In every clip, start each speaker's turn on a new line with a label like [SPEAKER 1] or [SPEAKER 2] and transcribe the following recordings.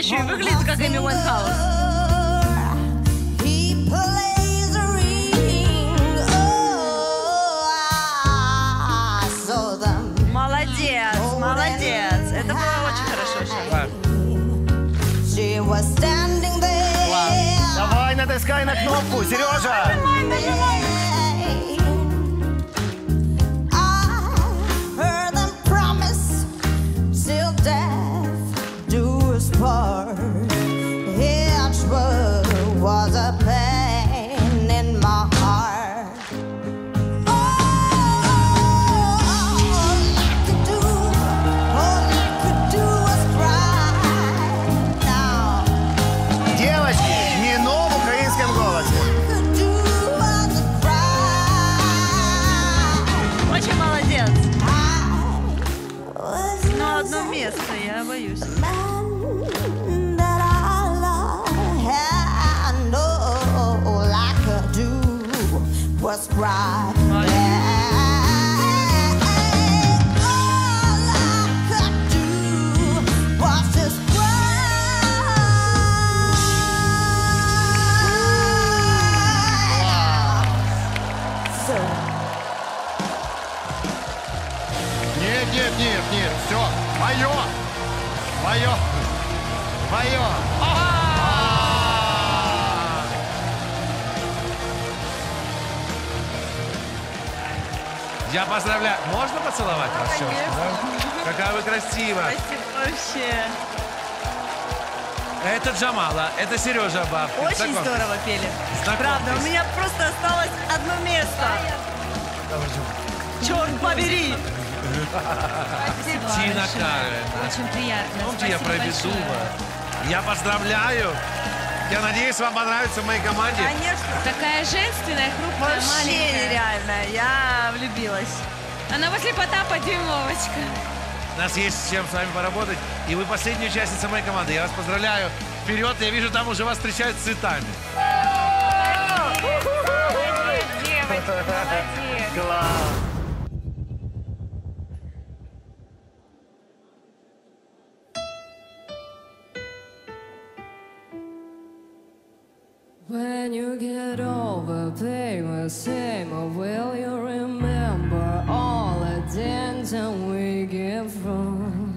[SPEAKER 1] еще и выглядит как Эми Уайнхаус. Молодец, молодец. Это было очень хорошо сейчас.
[SPEAKER 2] Давай, натискай на кнопку, Сережа!
[SPEAKER 1] Я боюсь.
[SPEAKER 2] Нет, все, мое! Мое!
[SPEAKER 3] Я поздравляю. Можно поцеловать вас? Да? Какая вы красивая.
[SPEAKER 1] Спасибо вообще.
[SPEAKER 3] Это Джамала, это Сережа Бабкин.
[SPEAKER 1] Очень здорово пели. Правда, у меня просто осталось одно место. Черт побери!
[SPEAKER 3] Тина Кароль.
[SPEAKER 4] Очень приятно.
[SPEAKER 3] Помните, я проведу. Я поздравляю. Я надеюсь, вам понравится в моей команде.
[SPEAKER 1] Конечно.
[SPEAKER 4] Такая женственная, хрупкая,
[SPEAKER 1] вообще
[SPEAKER 4] маленькая.
[SPEAKER 1] Вообще нереально. Я влюбилась.
[SPEAKER 4] Она возле Потапа дюймовочка.
[SPEAKER 3] У нас есть с чем с вами поработать. И вы последняя участница моей команды. Я вас поздравляю. Вперед, я вижу, там уже вас встречают с цветами.
[SPEAKER 4] Молодец, девочка, молодец.
[SPEAKER 2] Класс.
[SPEAKER 5] When you get over pain, same, or will you remember all the dancing we get from?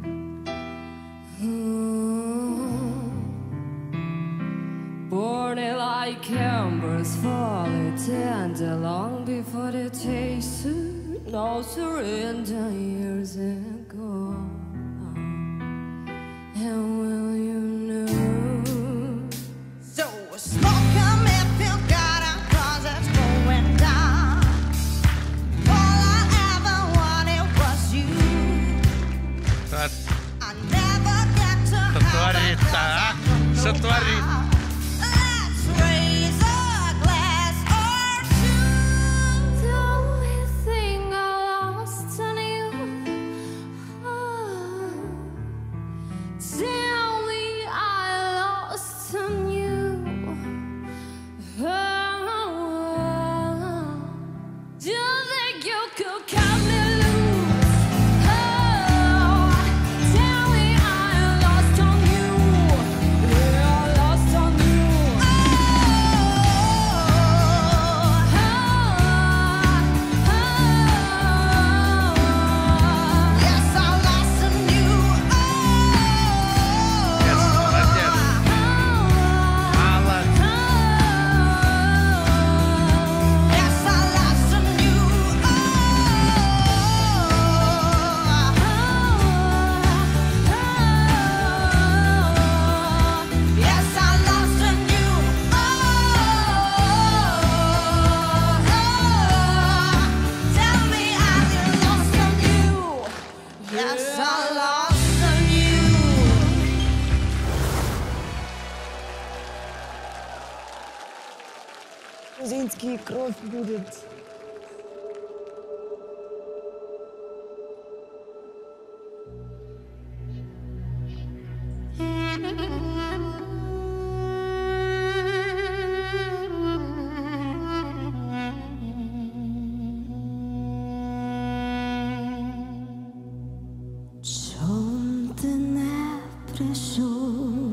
[SPEAKER 5] Burning like embers, falling tender long before the taste no surrender years ago. And will you know?
[SPEAKER 3] Что творит-то, а? Что творит?
[SPEAKER 5] Грузинский кровь будет.
[SPEAKER 6] Чом ти не прийшов?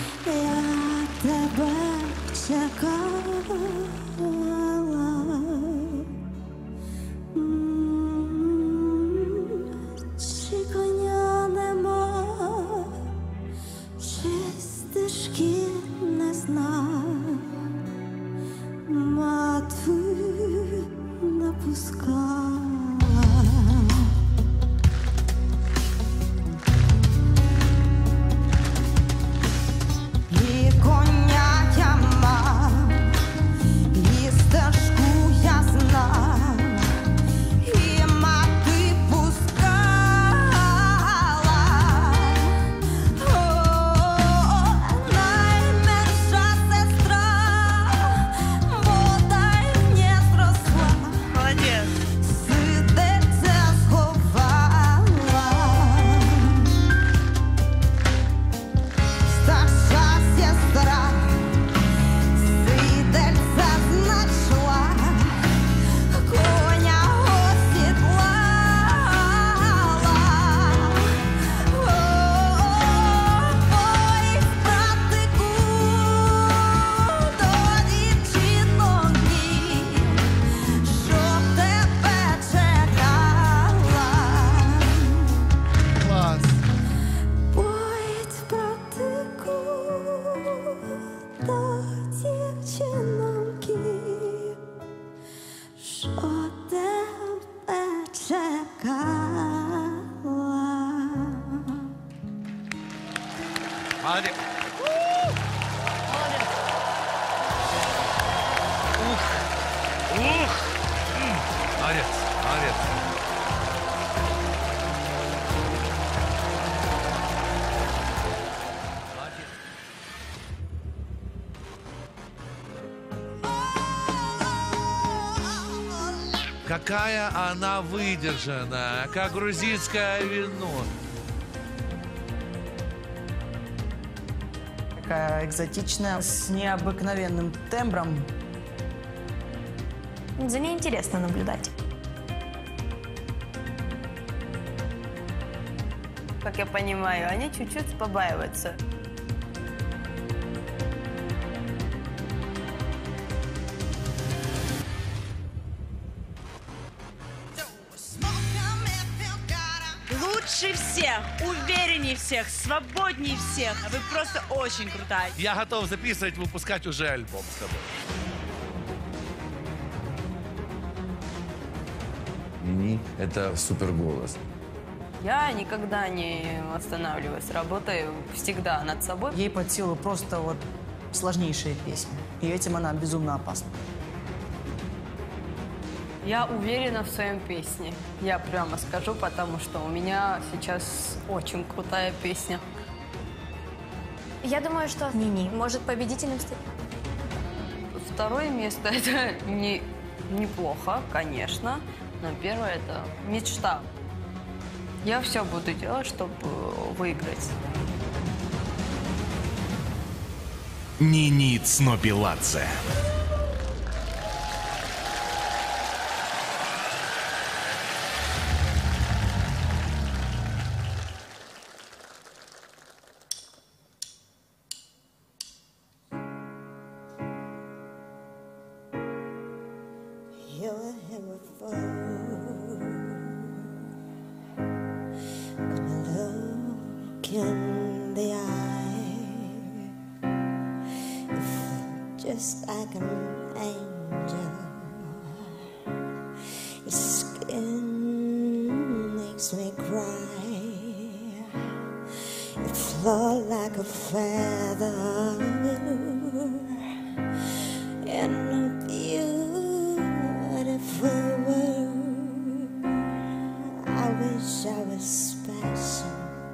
[SPEAKER 5] я тебе чекала. Чи коня нема, чи стежки не знаю, мати не пускала. І коня я мав, і стежку я знав, і мати пускала. О, найменша сестра, бодай не зросла.
[SPEAKER 1] Молодец.
[SPEAKER 5] Сердце сховала. Старша сестра сидельця знайшла, коня осідлала. Ой, братику, до дівчинок мій, щоб тебе чекала.
[SPEAKER 3] Класс.
[SPEAKER 5] Поїдь, братику, до дівчинки, що тебе чекала.
[SPEAKER 3] Молодец. Ух. Ух. Молодец. Молодец. Какая она выдержанная, как грузинское вино.
[SPEAKER 6] Такая экзотичная, с необыкновенным тембром.
[SPEAKER 7] За ней интересно наблюдать.
[SPEAKER 1] Как я понимаю, они чуть-чуть побаиваются. Лучше всех, увереннее всех, свободнее всех. Вы просто очень крутая.
[SPEAKER 3] Я готов записывать, выпускать уже альбом с тобой.
[SPEAKER 8] Нини — это супер голос.
[SPEAKER 9] Я никогда не останавливаюсь, работаю всегда над собой.
[SPEAKER 6] Ей под силу просто вот сложнейшие песни. И этим она безумно опасна.
[SPEAKER 9] Я уверена в своем песне. Я прямо скажу, потому что у меня сейчас очень крутая песня.
[SPEAKER 7] Я думаю, что Нини может победителем стать.
[SPEAKER 9] Второе место — это неплохо, конечно, но первое — это мечта. Я все буду делать, чтобы выиграть.
[SPEAKER 10] Нини Tsnobiladze.
[SPEAKER 5] You're here before. When I look in the eye, you feel just like an angel. Your skin makes me cry. You flow like a feather in a beautiful world. I wish I was special,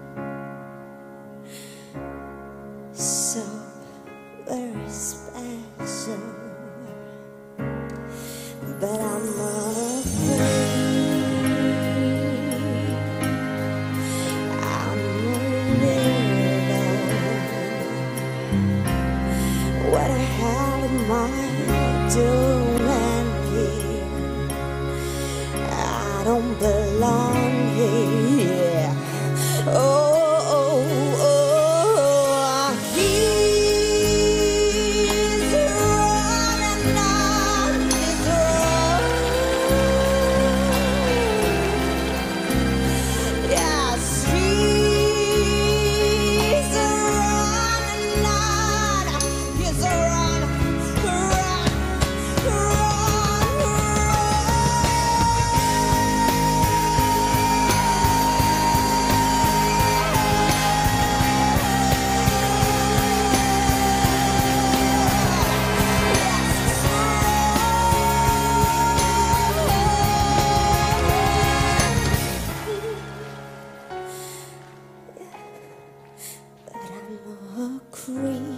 [SPEAKER 5] so very special, but I'm afraid. I'm a weirdo. What the hell am I doing here? I don't belong here. Oh, oh, oh, here. free.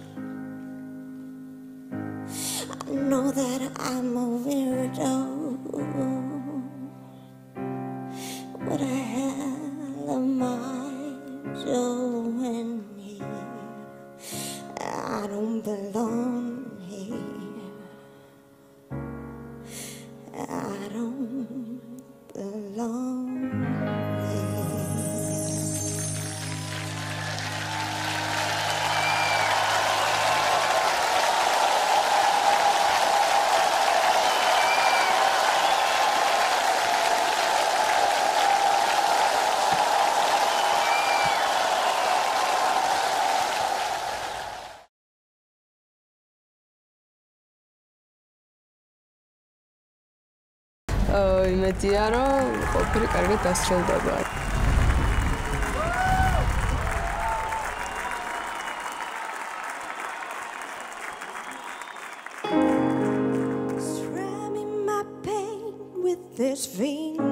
[SPEAKER 5] I know that I'm a weirdo. What the hell am I doing here? I don't belong here. I don't belong here.
[SPEAKER 10] იმედია, რომ ყოფილი კარგად დასრულდება.
[SPEAKER 5] Strumming my pain with this finger,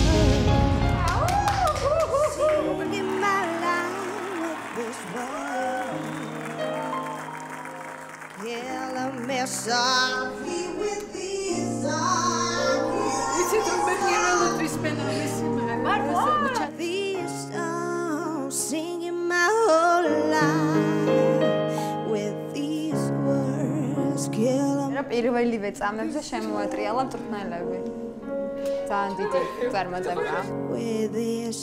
[SPEAKER 5] singing my life with this word, killing me softly with these arms. These songs, singing my whole life with these words, killing me.
[SPEAKER 10] პირველივე წამებზე შემოატრიალა მწვრთნელები. ძალიან დიდი წარმატება.
[SPEAKER 5] With this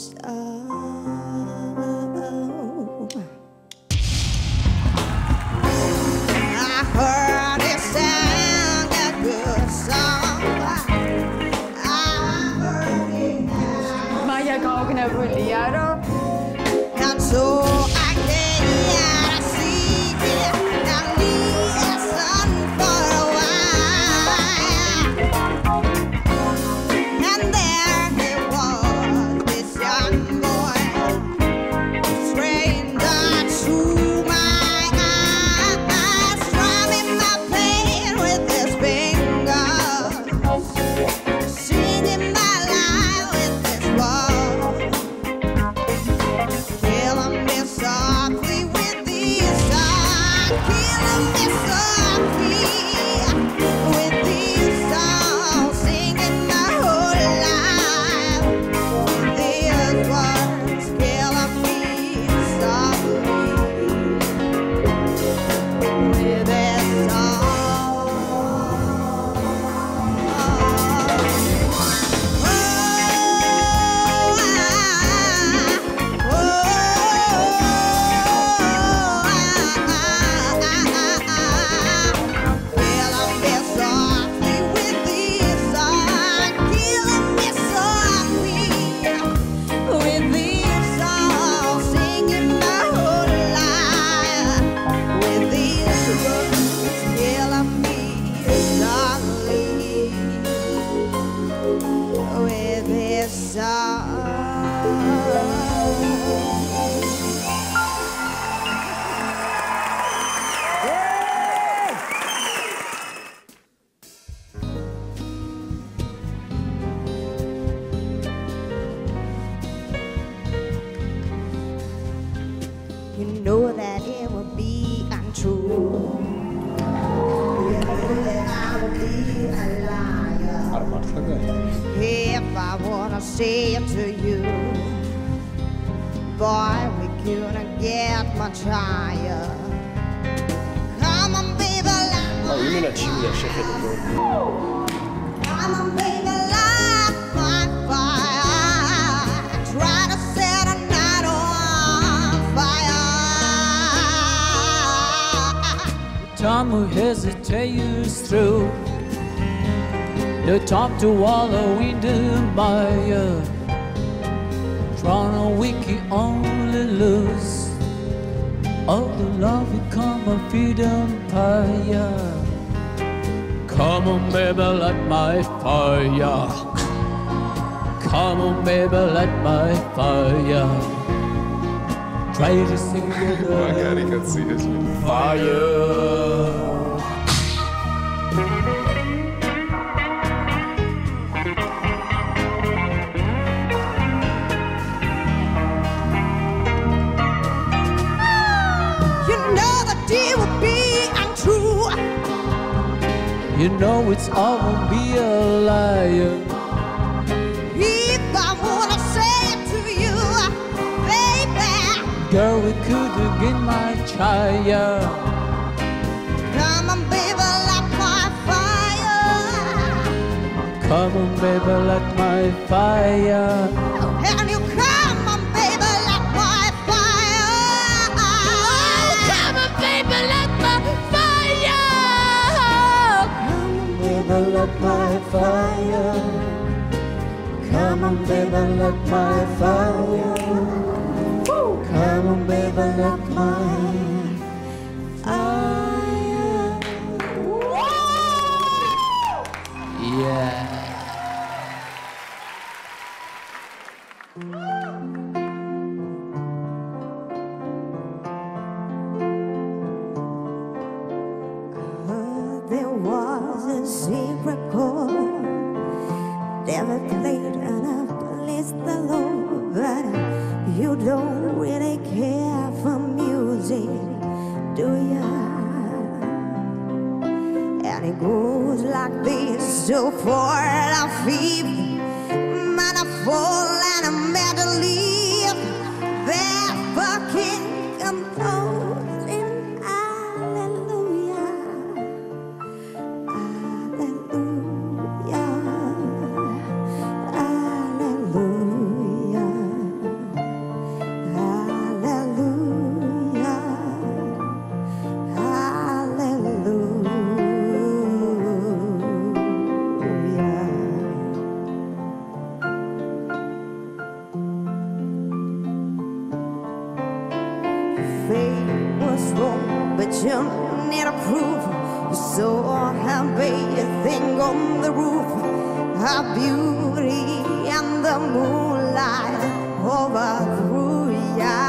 [SPEAKER 5] I heard it sound a good song.
[SPEAKER 10] მაია გაოგნებულია, რომ
[SPEAKER 5] And so I can't see it. Now listen for a while. And there he was, this young boy, stranger to my eyes, strumming my pain with his fingers, singing my life with his words, killing me softly with these songs, killing me softly with these songs, singing my whole life with these words, killing me softly with this song. With this song. You know that it would be untrue. You know that I would be a liar if I wanna say it to you. Boy, we couldn't get much higher. Come on, baby, light my Come on, baby, light my fire. Try to set a night on fire.
[SPEAKER 11] Time to hesitate is through. The time to wallow in the mire. Trying to wiki only lose. All the love become a freedom fire. Come on, baby, light my fire. Come on, baby, light my fire. Try to sing the fire.
[SPEAKER 5] You know
[SPEAKER 11] You know it's all won't be a liar.
[SPEAKER 5] If I wanna say it to you, baby,
[SPEAKER 11] Girl, we could get much higher.
[SPEAKER 5] come on, baby, light my fire.
[SPEAKER 11] Come on, baby, light my fire.
[SPEAKER 5] And you come on, baby, light my fire. Come on, baby, light my fire.
[SPEAKER 11] Baby, light my fire. Come on, baby, light my fire. Come on, baby, light my fire. Yeah.
[SPEAKER 5] There was a secret chord never played and I pleased the Lord, but you don't really care for music, do ya? And it goes like this: so for a thief, manifold and a medley, they're fucking composing. Hallelujah. You need a proof. You saw her bathing on the roof, her beauty and the moonlight overthrew ya.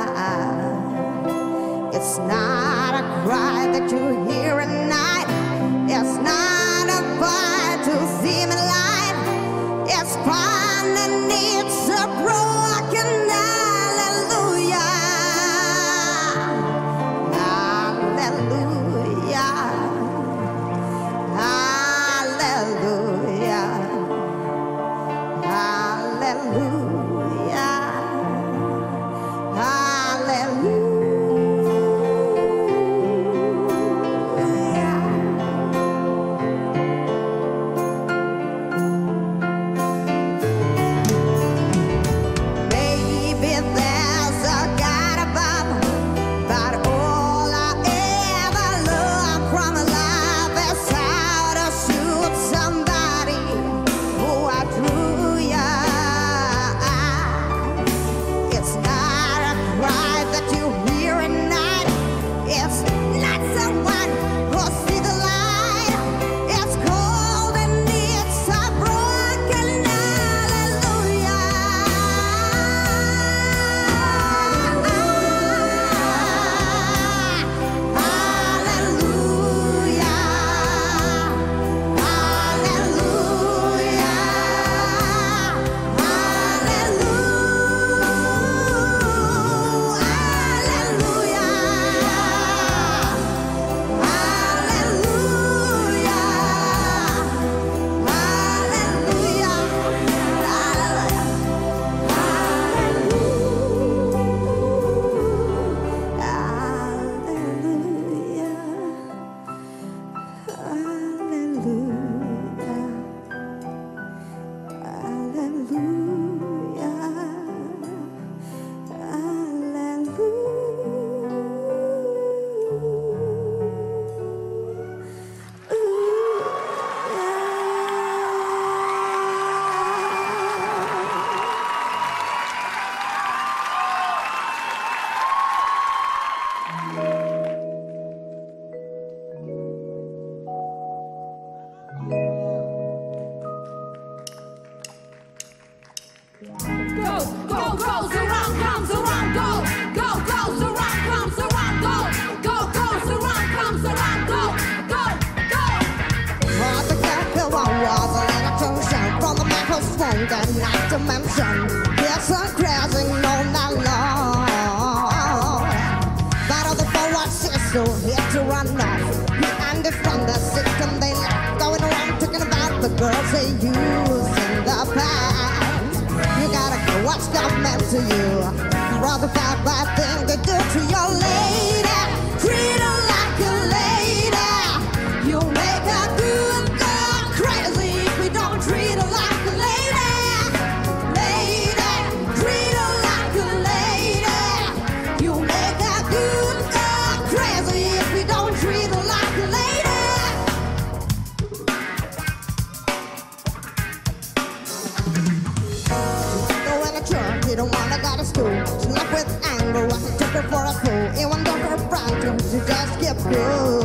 [SPEAKER 5] It's not a cry that you hear at night. It's not a fight to see me light. It's fine and it's a broken hallelujah. Not to mention, there's a crashing all night long. But all the forward is so here to run off. And from the system they let used in the past. You gotta go what's got meant to you. Rather bad thing they do to your lady. Treat her like a lady. You make a good girl crazy if we don't treat her like a lady. Lady, treat her like a lady. You make a good girl crazy if we don't treat her like a lady. Go in a church, you don't wanna go to school. She left with anger, was a took her for a fool. Even though her brother, she just kept cool.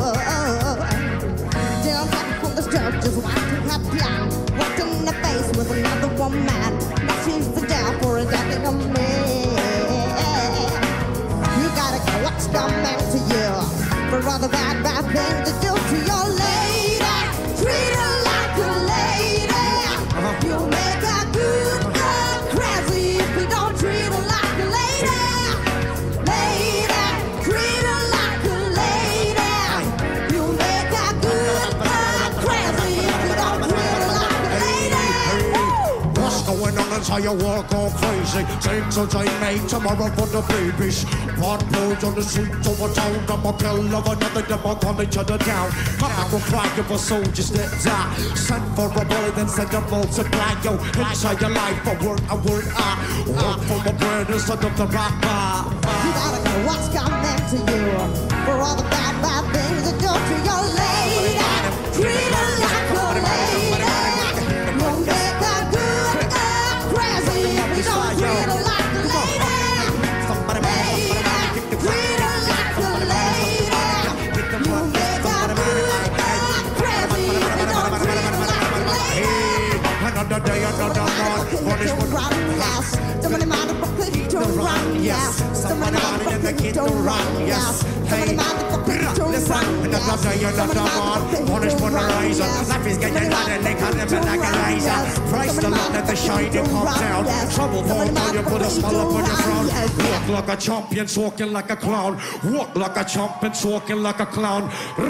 [SPEAKER 5] Didn't come from the church, just want to have plan. Walked in the face with another woman. Now she's the devil, rejecting a man. You gotta go what's coming to you. For all the bad things to do to your lady. Treat her like a lady. You make a good girl crazy if we don't treat her like a lady. Lady, treat her like a lady. You make a good girl crazy if we don't treat her like a lady.
[SPEAKER 11] What's going on inside your world gone crazy? Things will change, mate, tomorrow for the babies. Part boys on the streets of a town. I'm a pill of another, them all calling each other down. I'm not gonna cry for soldiers that die. Send for a bullet and send them multiply. Yo, inside your life, I work, I work for my bread instead of the rock bar.
[SPEAKER 5] You gotta know what's coming to you. For all the bad things that do to your lady. Treat her like a lady. You make a good girl crazy if we don't treat her like a lady. Lady, treat her like a lady. You make a good girl crazy if we don't treat her like a lady.
[SPEAKER 11] Another day, another month. Punish for
[SPEAKER 5] run, yes. Somebody mind the click to run, yes. Somebody mind the click to run, yes. Somebody mind the click to run,
[SPEAKER 11] another day, another month. Punish for the razor. Life is getting hot and they cut them like a razor. Praise the Lord that the shining comes down. Trouble for all you put a smile up on your frown. Walk like a champion, walking like a clown. Walk like a champion, walking like a clown.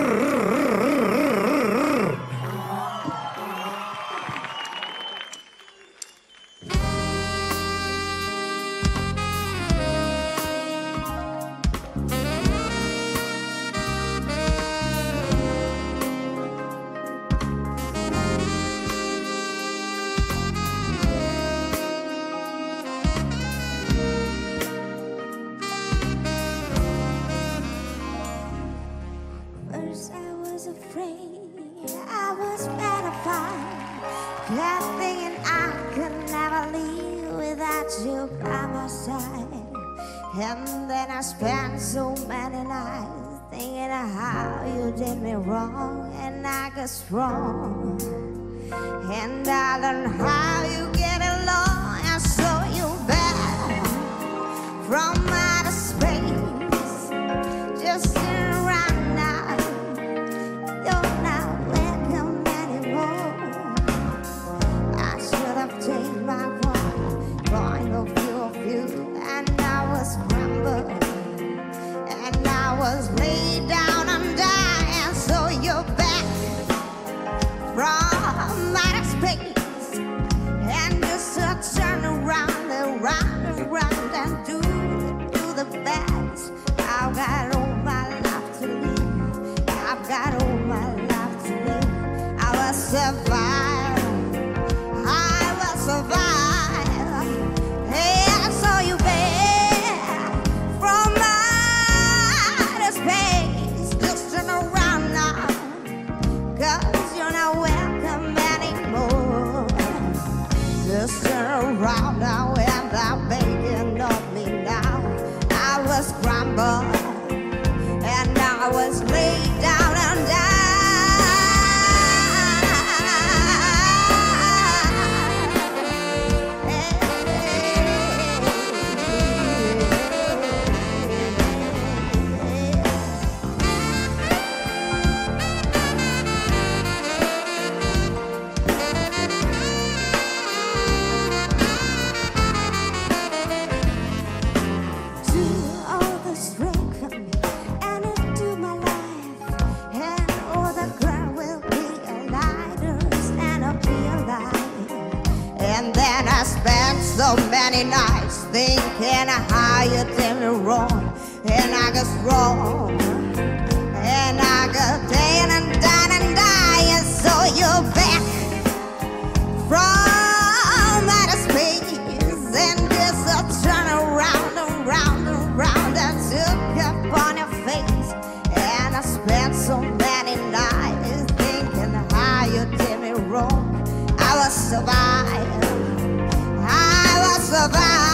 [SPEAKER 5] First I was afraid, I was petrified, kept thinking I could never leave without you by my side. And then I spent so many nights thinking of how you did me wrong, and I got strong. And I learned how you get along, and so you back from outer space, just sitting around now. You're not welcome anymore. I should have changed my point of view, and I was crumbled, and I was laid down and dying. So you're back from outer space, and you should turn around and do the best. I've got all my life to live. I've got all my life to live. I will survive. I will survive. Hey, I saw you back from outer space. Just turn around now, 'cause you're not welcome anymore. Just turn around now, and I'm begging of me now. I was crumbled, and I was laid down and died. To all the strength and into my life. many nights thinking how you did me wrong, and I got wrong, and I got dying and dying and dying. So you're back from outer space, and just turn around and round and round and took up on your face. And I spent so many nights thinking how you did me wrong. I will survive. I will survive.